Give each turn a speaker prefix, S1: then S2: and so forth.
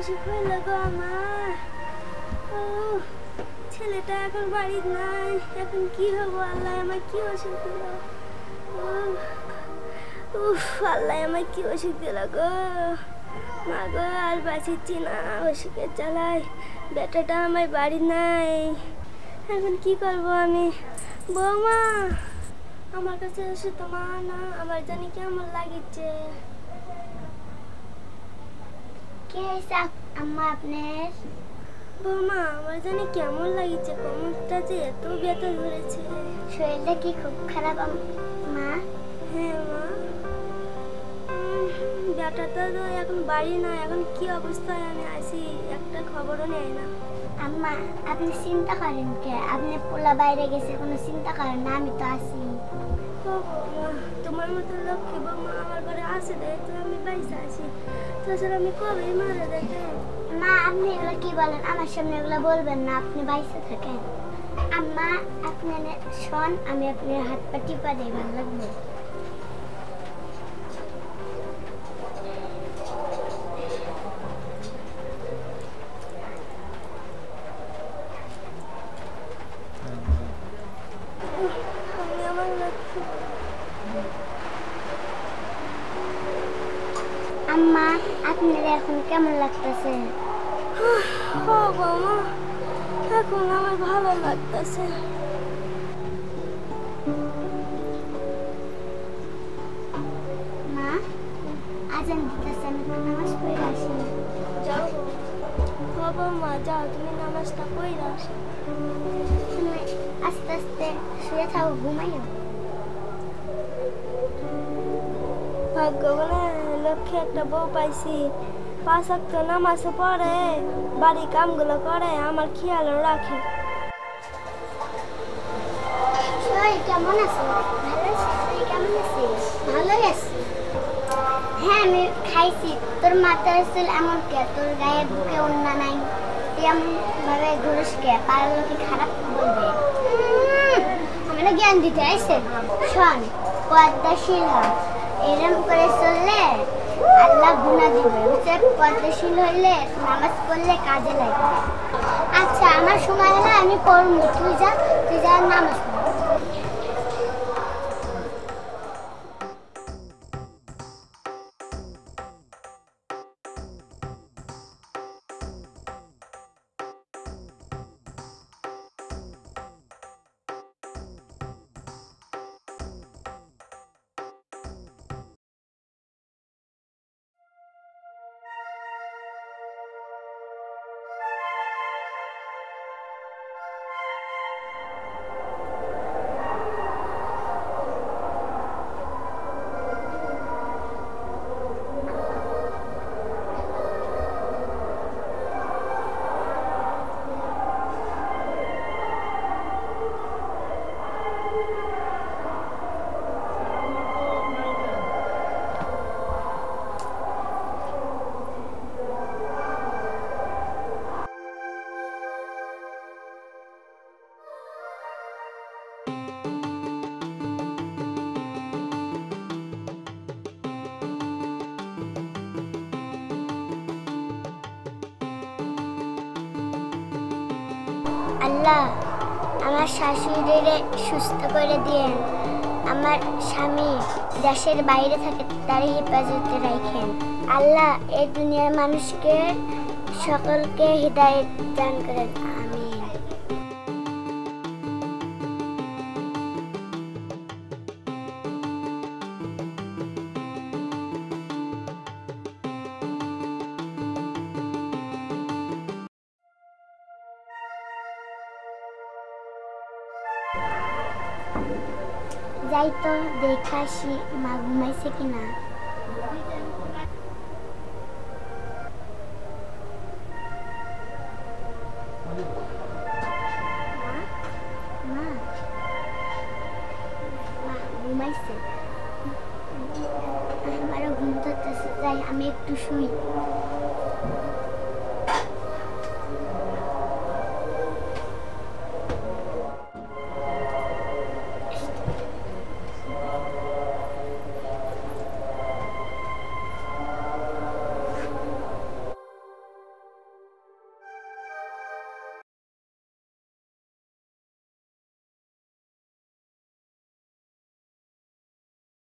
S1: অসুখ হইল গো আমার। ছেলেটা এখন বাড়ির নাই, এখন কি হবো? আল্লাহ আমার কি অসুখ দিল? আল্লাহ আমার কি অসুখ দিল গো? মা গো, আর বাঁচিচ্ছি না অসুখের জ্বালায়। বেটাটা আমার বাড়ি নাই, এখন কি করবো আমি? বৌমা, আমার কাছে এসে তো মা না, আমার জানি কেমন লাগিচ্ছে।
S2: কে হয়েছে আম্মা আপনার?
S1: বৌমা, আমার জানি কেমন লাগিচ্ছে, কোমরটা যে এত ব্যথা ধরেছে।
S2: শরীরটা কি খুব খারাপ মা?
S1: হ্যাঁ মা, বেটাটা তো এখন বাড়ি না, এখন কি অবস্থায় আমি আছি একটা খবরও নেই না।
S2: আম্মা, আপনি চিন্তা করেন কে? আপনি পোলা বাইরে গেছে, কোনো চিন্তা করেন না, আমি তো আছি।
S1: তোমার মতো লক্ষ্মী বৌমা আমার ঘরে আছে, তো আমি বাইসে আছি। তাছাড়া আমি কবে মারা যাই?
S2: মা, আপনি এগুলো কি বলেন? আমার সামনে এগুলো বলবেন না, আপনি বাইসে থাকেন। আম্মা, আপনি শোন, আমি আপনার হাত পা টিপা দিই, ভালো লাগবে। আম্মা, আপনার এখন কেমন লাগতেছে?
S1: বৌমা, এখন আমার ভালো লাগতেছে।
S2: মা, আজান দিতেছে, আমি তো নামাজ পড়ে আসি।
S1: যাও বৌমা, যাও, তুমি নামাজটা পড়ে আসো।
S2: তুমি আস্তে আস্তে শুয়ে থাকো, ঘুমাইও।
S1: ভাগ্যবনে লক্ষ্যে একটা বউ পাইছি, 5 ওয়াক্ত নামাজ পড়ে, বাড়ি কামগুলো করে, আমার খেয়ালও রাখে।
S2: কেমন আছো? ভালো আছি। কেমন আছিস? ভালোই আছি। হ্যাঁ, আমি খাইছি। তোর মাথার চুল এমন কে? তোর গায়ে বুকে ওড়না নাই, তুই এমন ভাবে ঘুরিস কে? পাড়ার লোকে খারাপ বলবে। আমরা জ্ঞান দিতে আইছে। শোন, পদ্মাশীল হ, এরম করে চললে আল্লাহ গুনাহ দিবে। বুঝছে? পদ্মাশীল হইলে নামাজ পড়লে কাজে লাগবে। আচ্ছা, আমার সময় হলে আমি পড়বো, তুই যা নামাজ পড়। আল্লাহ, আমার শাশুড়িরে সুস্থ করে দিয়েন। আমার স্বামী দেশের বাইরে থাকে, তার হেফাজতে রাখেন। আল্লাহ, এই দুনিয়ার মানুষকে সকলকে হিদায়াত দান করেন। আমিন। যাই তো দেখা আসি মা ঘুমাইছে কিনা। মা ঘুমাইছে, আমারও ঘুম ধরতেছে, যাই আমি একটু শুই।